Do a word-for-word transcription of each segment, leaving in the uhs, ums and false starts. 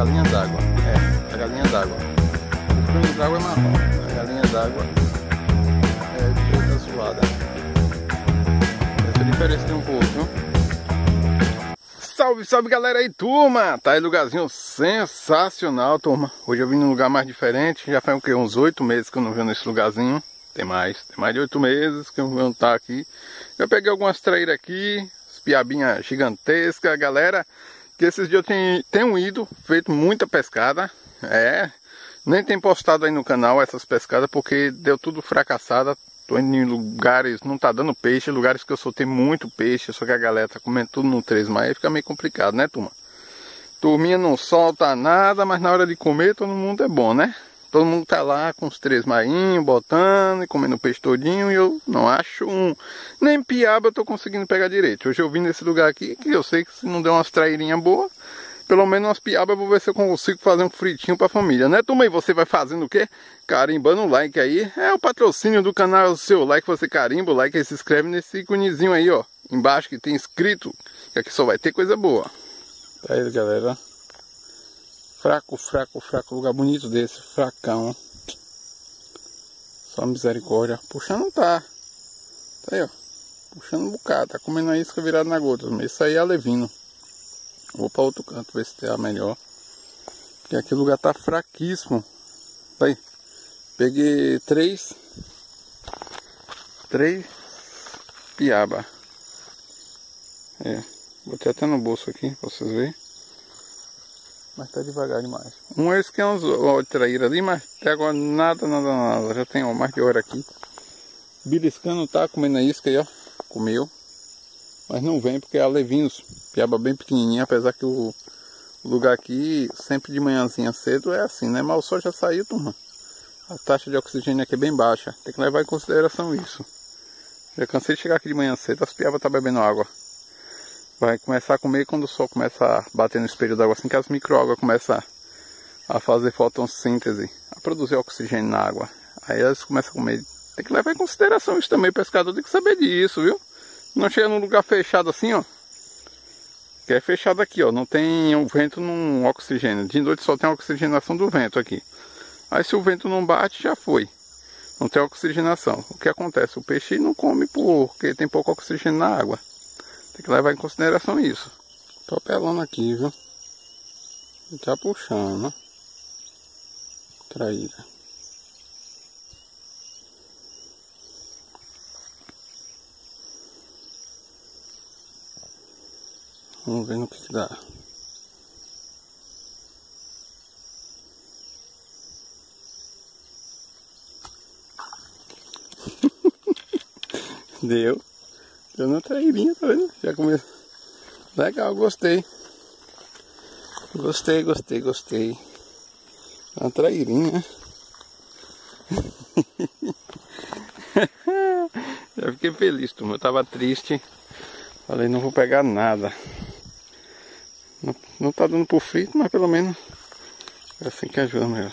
galinha d'água. É, a galinha d'água. O frango d'água é marrom. A galinha d'água é preta azulada. Essa diferença tem um pouco, viu? Salve, salve galera aí, turma! Tá aí lugarzinho sensacional, turma. Hoje eu vim num lugar mais diferente. Já faz o quê? Uns oito meses que eu não venho nesse lugarzinho. Tem mais, tem mais de oito meses que eu não estar aqui. Já peguei algumas traíras aqui, piabinha gigantesca, galera. Que esses dias eu tenho, tenho ido, feito muita pescada. É, nem tem postado aí no canal essas pescadas porque deu tudo fracassada. Tô indo em lugares, não tá dando peixe, lugares que eu soltei muito peixe, só que a galera tá comendo tudo no três mais, aí fica meio complicado, né, turma? Turminha não solta nada, mas na hora de comer todo mundo é bom, né? Todo mundo tá lá com os três mainhos, botando e comendo peixe todinho, e eu não acho um... Nem piaba eu tô conseguindo pegar direito. Hoje eu vim nesse lugar aqui, que eu sei que se não der umas trairinhas boas, pelo menos umas piabas eu vou ver se eu consigo fazer um fritinho pra família, né, turma? E você vai fazendo o quê? Carimbando o like aí. É o patrocínio do canal, é o seu like, você carimba o like e se inscreve nesse iconezinho aí, ó. Embaixo que tem escrito, que aqui só vai ter coisa boa. Tá aí, galera. Fraco, fraco, fraco. Lugar bonito desse, fracão. Só misericórdia. Puxando não tá. Tá aí, ó. Puxando um bocado. Tá comendo a isca virada na gota. Isso aí é alevino. Vou para outro canto ver se tem a melhor. Porque aqui o lugar tá fraquíssimo. Tá aí. Peguei três. Três piaba. É. Botei até no bolso aqui pra vocês verem. Mas tá devagar demais. Um é esse que é uns ó, traíra ali, mas até agora nada, nada, nada. Já tem ó, mais de hora aqui. Beliscando tá comendo a isca aí, ó. Comeu. Mas não vem porque é alevinhos, piaba bem pequenininha, apesar que o lugar aqui, sempre de manhãzinha cedo, é assim, né? Mas o sol já saiu, turma. A taxa de oxigênio aqui é bem baixa, tem que levar em consideração isso. Já cansei de chegar aqui de manhã cedo, as piabas estão bebendo água. Vai começar a comer quando o sol começa a bater no espelho d'água, assim que as microalgas começam a fazer fotossíntese, a produzir oxigênio na água. Aí elas começam a comer. Tem que levar em consideração isso também, o pescador tem que saber disso, viu? Não chega num lugar fechado assim, ó. Que é fechado aqui, ó. Não tem o vento, não oxigênio. De noite só tem a oxigenação do vento aqui. Aí se o vento não bate, já foi. Não tem oxigenação. O que acontece? O peixe não come porque tem pouco oxigênio na água. Tem que levar em consideração isso. Tô pelando aqui, viu? Tá puxando. Traíra. Vamos ver no que, que dá. Deu. Deu na trairinha, tá vendo? Já começou. Legal, gostei. Gostei, gostei, gostei. Uma trairinha. Já fiquei feliz, turma. Eu tava triste. Falei, não vou pegar nada. Não, não tá dando por frito, mas pelo menos é assim que ajuda melhor.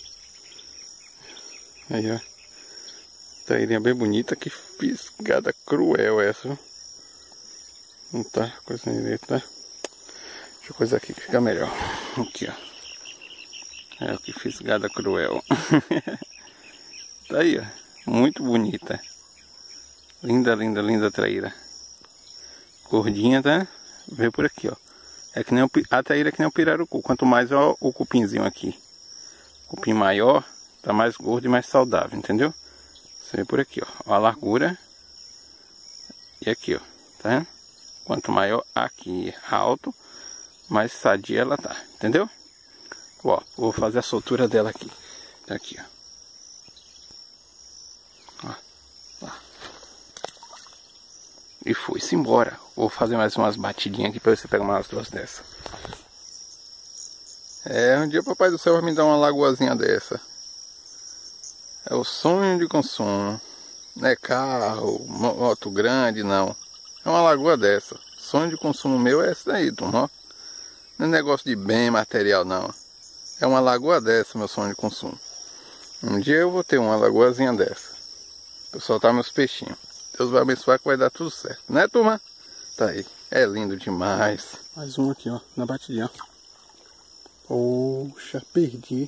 Aí, ó. Trairinha bem bonita. Que fisgada cruel essa, viu? Não tá coisa direita, tá? Deixa eu coisar aqui que fica melhor. Aqui, ó. É, que fisgada cruel. Tá aí, ó. Muito bonita. Linda, linda, linda traíra. Gordinha, tá? Veio por aqui, ó. É que nem o, a traíra é que nem o pirarucu. Quanto mais ó, o cupinzinho aqui. Cupim maior, tá mais gordo e mais saudável, entendeu? Você vê por aqui, ó. Ó a largura. E aqui, ó. Tá vendo? Quanto maior aqui, alto, mais sadia ela tá. Entendeu? Ó, vou fazer a soltura dela aqui. Tá aqui, ó. Ó. Ó. E foi-se embora. Vou fazer mais umas batidinhas aqui pra você pegar umas duas dessas. É, um dia o papai do céu vai me dar uma lagoazinha dessa. É o sonho de consumo. Não é carro, moto grande, não. É uma lagoa dessa. Sonho de consumo meu é esse daí, turma. Não é negócio de bem material, não. É uma lagoa dessa, meu sonho de consumo. Um dia eu vou ter uma lagoazinha dessa. Vou soltar meus peixinhos. Deus vai abençoar que vai dar tudo certo, né, turma? Tá aí. É lindo demais. Mais um aqui, ó, na batidinha. Poxa, perdi.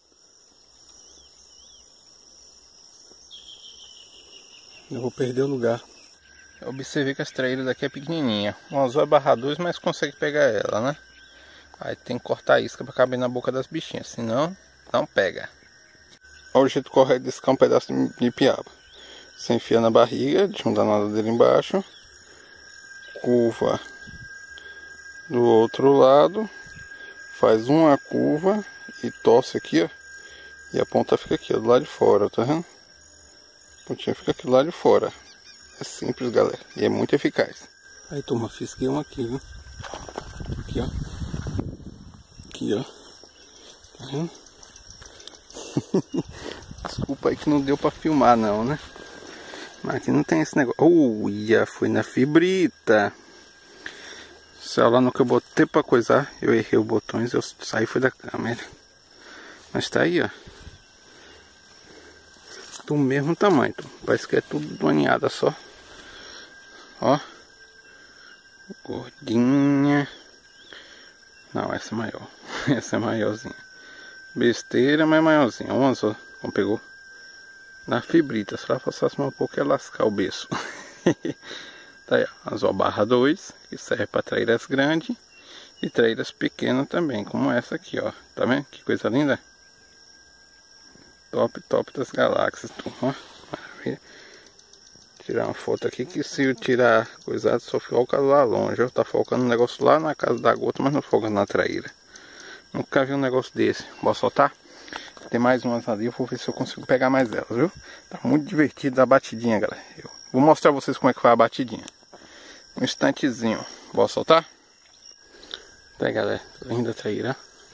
Eu vou perder o lugar. Eu observei que as traíras daqui é pequenininha. O anzol é barra dois, mas consegue pegar ela, né? Aí tem que cortar a isca para caber na boca das bichinhas, senão não pega. Olha o jeito correto de escar um pedaço de piaba. Você enfia na barriga, deixa um danado dele embaixo. Curva do outro lado. Faz uma curva e torce aqui, ó. E a ponta fica aqui, ó, do lado de fora, tá vendo? A pontinha fica aqui do lado de fora. É simples, galera. E é muito eficaz. Aí, turma, fisguei um aqui, viu? Aqui, ó. Aqui, ó. Tá vendo? Desculpa aí que não deu pra filmar, não, né? Mas aqui não tem esse negócio. Uia, foi na fibrita. Se lá no que eu botei pra coisar, eu errei os botões, eu saí foi da câmera. Mas tá aí, ó. Do mesmo tamanho, então. Parece que é tudo de uma ninhada só. Ó. Gordinha. Não, essa é maior. Essa é maiorzinha. Besteira, mas maiorzinha. Uma só, como pegou. Na fibrita, se ela passasse um pouco ia lascar o berço. Tá aí, ó. Anzol barra dois, que serve para traíras grandes e traíras pequenas também, como essa aqui, ó. Tá vendo? Que coisa linda. Top, top das galáxias, turma. Maravilha. Tirar uma foto aqui que se eu tirar coisado só foca lá longe. Ó. Tá focando um negócio lá na casa da gota, mas não foca na traíra. Nunca vi um negócio desse. Vou soltar. Tem mais umas ali, eu vou ver se eu consigo pegar mais elas, viu? Tá muito divertido a batidinha, galera. Eu vou mostrar pra vocês como é que foi a batidinha. Um instantezinho. Vou soltar? Tá aí, galera. Linda traíra.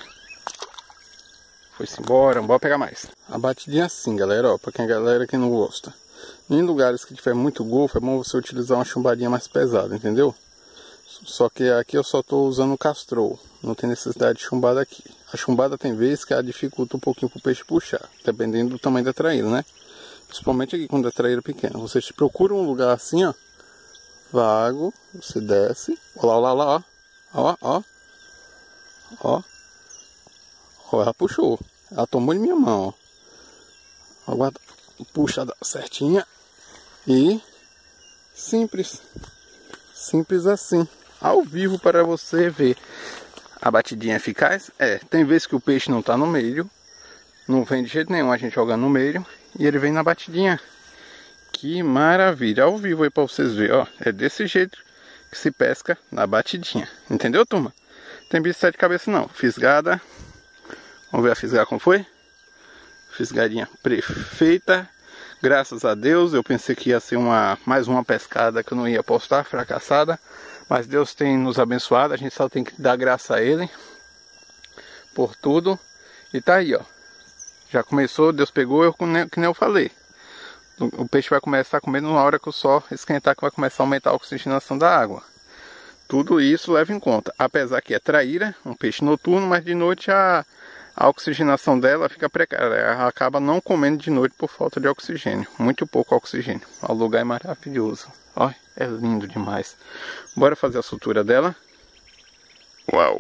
Foi-se embora, bora pegar mais. A batidinha assim, galera, ó. Pra quem é galera que não gosta. Em lugares que tiver muito golfo, é bom você utilizar uma chumbadinha mais pesada, entendeu? Só que aqui eu só tô usando o castrol. Não tem necessidade de chumbada aqui. A chumbada tem vezes que ela dificulta um pouquinho pro peixe puxar. Dependendo do tamanho da traíra, né? Principalmente aqui quando a traíra é pequena. Você procura um lugar assim, ó. Vago. Você desce. Olha lá, olha lá, ó. Ó, ó. Ó. Ó, ela puxou. Ela tomou de minha mão, ó. Aguarda. Puxa certinha. E... simples. Simples assim. Ao vivo para você ver. A batidinha eficaz? É. Tem vezes que o peixe não tá no meio. Não vem de jeito nenhum a gente jogar no meio. E ele vem na batidinha. Que maravilha. Ao vivo aí para vocês verem, ó. É desse jeito que se pesca na batidinha. Entendeu, turma? Tem bicho de sete cabeças não. Fisgada. Vamos ver a fisgada como foi? Fisgadinha perfeita. Graças a Deus. Eu pensei que ia ser uma, mais uma pescada que eu não ia postar. Fracassada. Mas Deus tem nos abençoado. A gente só tem que dar graça a Ele. Por tudo. E tá aí, ó. Já começou. Deus pegou. Eu, que nem eu falei. O peixe vai começar a comer na hora que o sol esquentar. Que vai começar a aumentar a oxigenação da água. Tudo isso leva em conta. Apesar que é traíra. Um peixe noturno. Mas de noite a... A oxigenação dela fica precária, ela acaba não comendo de noite por falta de oxigênio, muito pouco oxigênio. O lugar é maravilhoso, olha, é lindo demais. Bora fazer a sutura dela. Uau!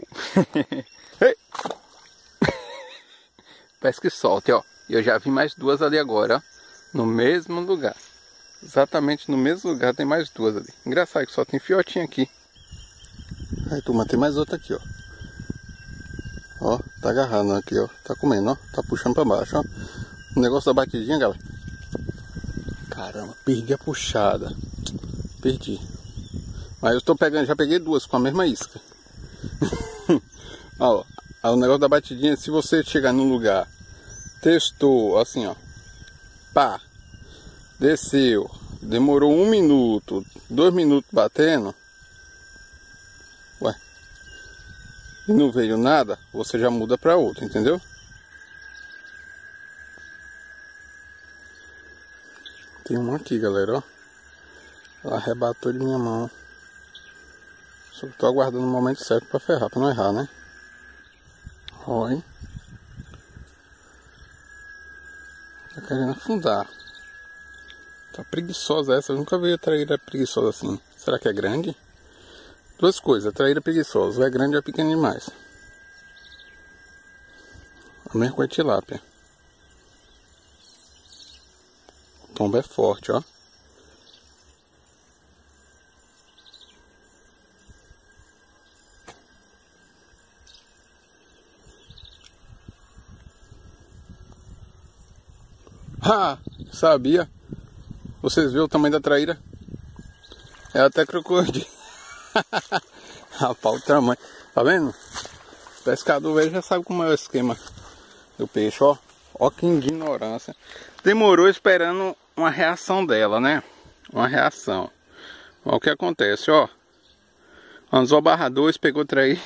Parece que solte, ó. Eu já vi mais duas ali agora, ó, no mesmo lugar. Exatamente no mesmo lugar tem mais duas ali. Engraçado que só tem fiotinho aqui. Aí, turma, tem mais outra aqui, ó. Ó, tá agarrando aqui, ó. Tá comendo, ó. Tá puxando pra baixo, ó. O negócio da batidinha, galera. Caramba, perdi a puxada. Perdi. Mas eu tô pegando, já peguei duas com a mesma isca. Ó, o negócio da batidinha, se você chegar num lugar, testou, assim, ó. Pá. Desceu. Demorou um minuto, dois minutos batendo. Ué. E não veio nada, você já muda para outro, entendeu? Tem um aqui, galera, ó. Ela arrebatou de minha mão. Só que tô aguardando o momento certo para ferrar, para não errar, né? Olha. Tá querendo afundar. Tá preguiçosa essa, eu nunca vi a traíra preguiçosa assim. Será que é grande? Duas coisas, a traíra preguiçosa, ou é grande ou é pequena demais. A mesma coisa de tilápia. O tombo é forte, ó. Ah, sabia? Vocês viram o tamanho da traíra? É até crocodilo. Rapaz, o tamanho. Tá vendo? O pescador velho já sabe como é o esquema do peixe, ó. Ó que ignorância. Demorou esperando uma reação dela, né? Uma reação. Ó, o que acontece, ó. Anzol barra dois, pegou traíra.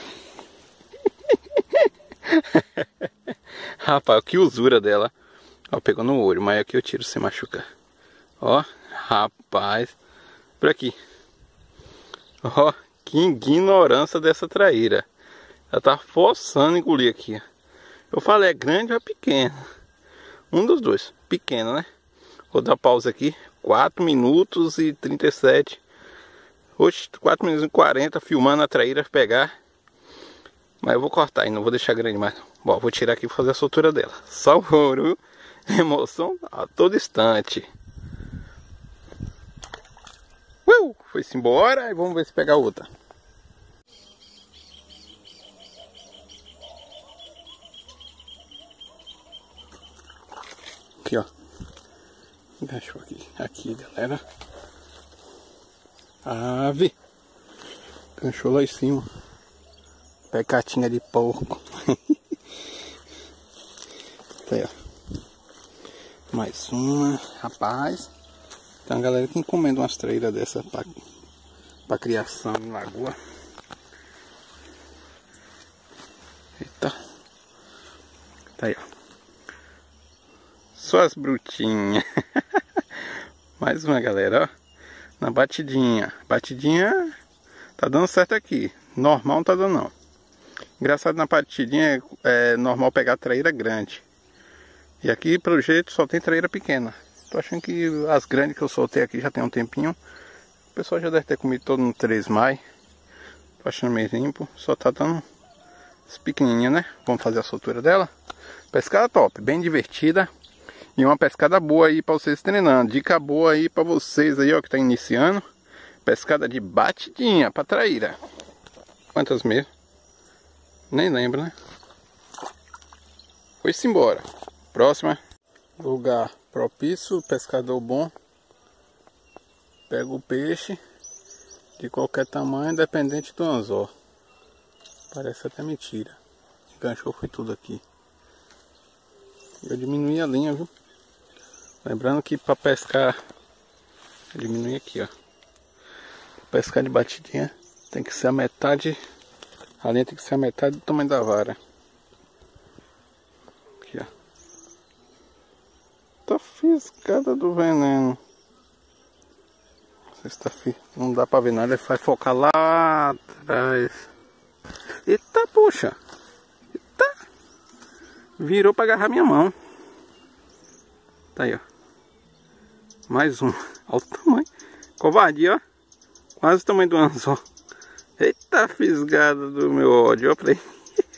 Rapaz, que usura dela. Ó, pegou no olho, mas aqui eu tiro sem machucar. Ó, rapaz. Por aqui. Ó, que ignorância dessa traíra. Ela tá forçando engolir aqui. Eu falei, é grande ou é pequeno? Um dos dois. Pequeno, né? Vou dar pausa aqui. quatro minutos e trinta e sete. Oxe, quatro minutos e quarenta filmando a traíra pegar. Mas eu vou cortar e não vou deixar grande mais. Bom, vou tirar aqui e fazer a soltura dela. Salvou, viu? Emoção a todo instante. Uh, foi-se embora e vamos ver se pega outra. Aqui, ó. Enganchou aqui. Aqui, galera. Ave. Enganchou lá em cima. Pecatinha de porco. Aí, ó. Mais uma. Rapaz. Tem uma galera que encomenda umas traíras dessa pra, pra criação em lagoa. Eita. Tá aí, ó. Só as brutinhas. Mais uma, galera, ó. Na batidinha. Batidinha tá dando certo aqui. Normal não tá dando, não. Engraçado, na batidinha é, é normal pegar traíra grande. E aqui, pelo jeito, só tem traíra pequena. Tô achando que as grandes que eu soltei aqui já tem um tempinho. O pessoal já deve ter comido todo no três maio. Tô achando meio limpo. Só tá dando as pequenininhas, né? Vamos fazer a soltura dela. Pescada top, bem divertida. E uma pescada boa aí pra vocês treinando. Dica boa aí pra vocês aí, ó, que tá iniciando. Pescada de batidinha pra traíra. Quantas mesmo? Nem lembro, né? Foi-se embora. Próxima. Lugar propício, pescador bom. Pega o peixe de qualquer tamanho, independente do anzol. Parece até mentira. Enganchou foi tudo aqui. Eu diminui a linha, viu? Lembrando que para pescar, eu diminui aqui, ó. Pra pescar de batidinha tem que ser a metade. A linha tem que ser a metade do tamanho da vara. Aqui, ó. Tá fisgada do veneno. Não sei se tá fi... Não dá pra ver nada, ele vai focar lá atrás. Eita, puxa. Eita. Virou pra agarrar minha mão. Tá aí, ó. Mais um. Olha o tamanho. Covardia, ó. Quase o tamanho do anzol. Eita, fisgada do meu ódio. Ó, pra aí.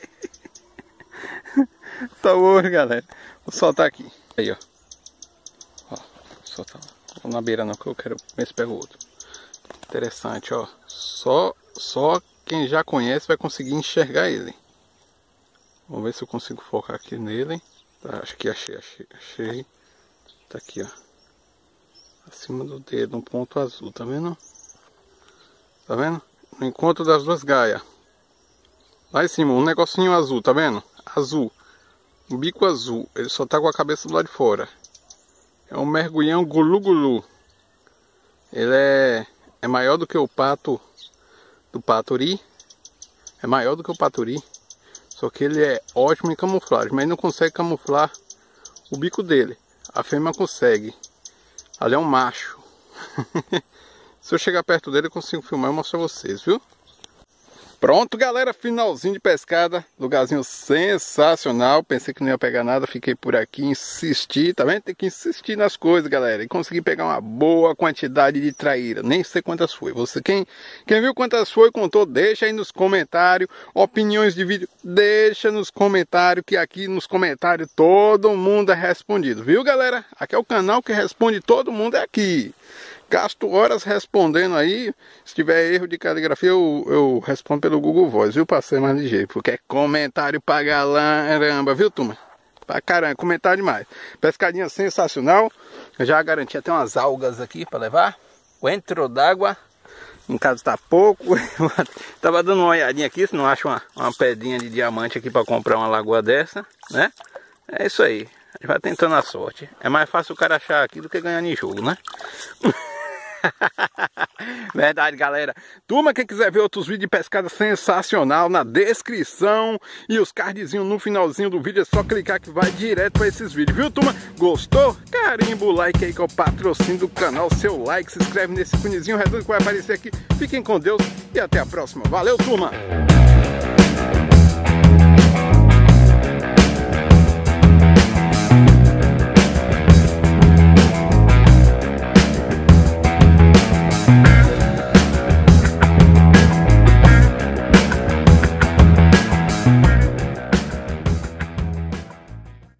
Tá bom, galera. Vou soltar aqui. Aí, ó. Ó, vou soltar. Vou na beira não, que eu quero ver se pega o outro. Interessante, ó. Só, só quem já conhece vai conseguir enxergar ele. Vamos ver se eu consigo focar aqui nele. Tá, acho que achei, achei, achei. Tá aqui, ó. Acima do dedo, um ponto azul, tá vendo? Tá vendo? No encontro das duas gaias. Lá em cima, um negocinho azul, tá vendo? Azul. Um bico azul. Ele só tá com a cabeça do lado de fora. É um mergulhão gulu-gulu. Ele é, é maior do que o pato do paturi. É maior do que o paturi. Só que ele é ótimo em camuflagem. Mas não consegue camuflar o bico dele. A fêmea consegue. Ali é um macho. Se eu chegar perto dele eu consigo filmar e mostrar a vocês, viu? Pronto, galera, finalzinho de pescada, lugarzinho sensacional. Pensei que não ia pegar nada, fiquei por aqui, insisti, tá vendo? Tem que insistir nas coisas, galera, e consegui pegar uma boa quantidade de traíra. Nem sei quantas foi. Você, quem, quem viu quantas foi, contou, deixa aí nos comentários. Opiniões de vídeo, deixa nos comentários, que aqui nos comentários todo mundo é respondido, viu, galera? Aqui é o canal que responde todo mundo, é aqui. Gasto horas respondendo aí. Se tiver erro de caligrafia, eu, eu respondo pelo Google Voice, viu? Pra ser mais ligeiro. Porque é comentário pra caramba, viu, turma? Pra caramba, comentário demais. Pescadinha sensacional. Eu já garanti até umas algas aqui pra levar. O entro d'água. Em casa tá pouco. Tava dando uma olhadinha aqui, se não acha uma, uma pedrinha de diamante aqui pra comprar uma lagoa dessa, né? É isso aí. A gente vai tentando a sorte. É mais fácil o cara achar aqui do que ganhar em jogo, né? Verdade, galera. Turma, quem quiser ver outros vídeos de pescada sensacional, na descrição e os cardzinhos no finalzinho do vídeo, é só clicar que vai direto para esses vídeos, viu, turma? Gostou? Carimba o like aí que é o patrocínio do canal. Seu like, se inscreve nesse sininho redondo que vai aparecer aqui. Fiquem com Deus e até a próxima. Valeu, turma!